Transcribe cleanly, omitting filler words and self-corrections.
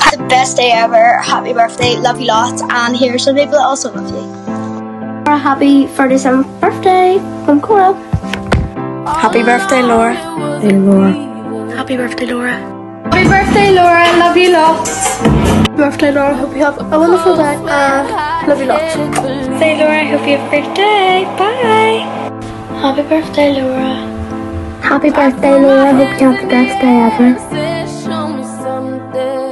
the best day ever. Happy birthday. Love you lots. And here's some people that also love you. Laura, happy 37th birthday from Coral. Happy birthday, Laura. Hey, Laura. Happy birthday, Laura. Happy birthday, Laura. Love you lots. Happy birthday, Laura. Hope you have a wonderful day and love you lots. Say, Laura, I hope you have a great day. Bye. Happy birthday, Laura. Happy birthday, Laura. Hope you have the best day ever. Show me something.